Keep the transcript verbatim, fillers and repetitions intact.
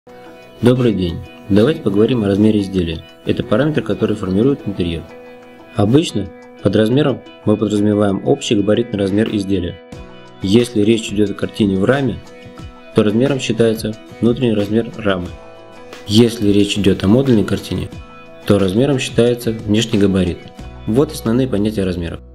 Добрый день! Давайте поговорим о размере изделия. Это параметр, который формирует интерьер. Обычно под размером мы подразумеваем общий габаритный размер изделия. Если речь идет о картине в раме, то размером считается внутренний размер рамы. Если речь идет о модульной картине, то размером считается внешний габарит. Вот основные понятия размеров.